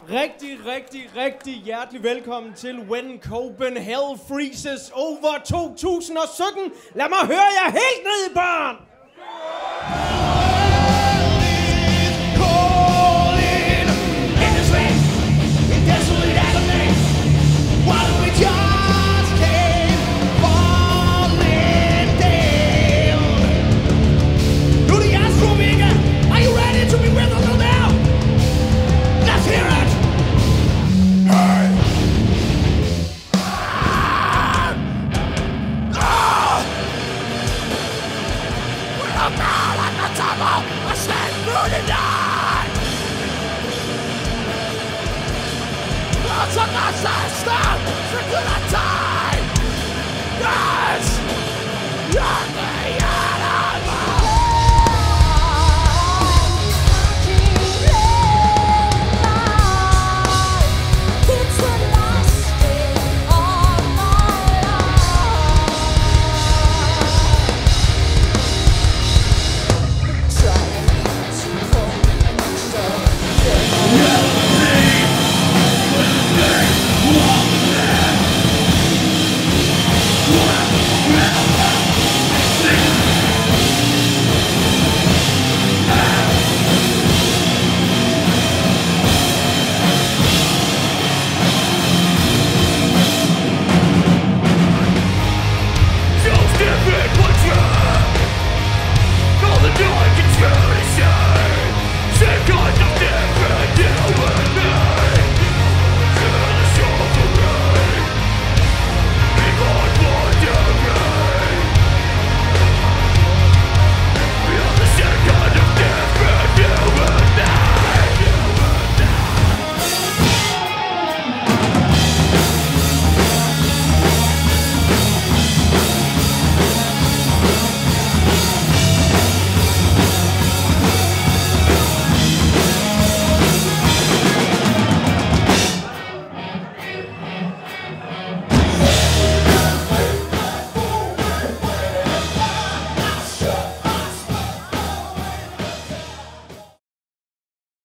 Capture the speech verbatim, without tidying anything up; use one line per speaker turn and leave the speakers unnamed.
Rigtig, rigtig, rigtig hjertelig velkommen til When Copenhagen Freezes Over to tusind og sytten. Lad mig høre jer helt ned i barn!
Stop! For good time! Yes! Yes!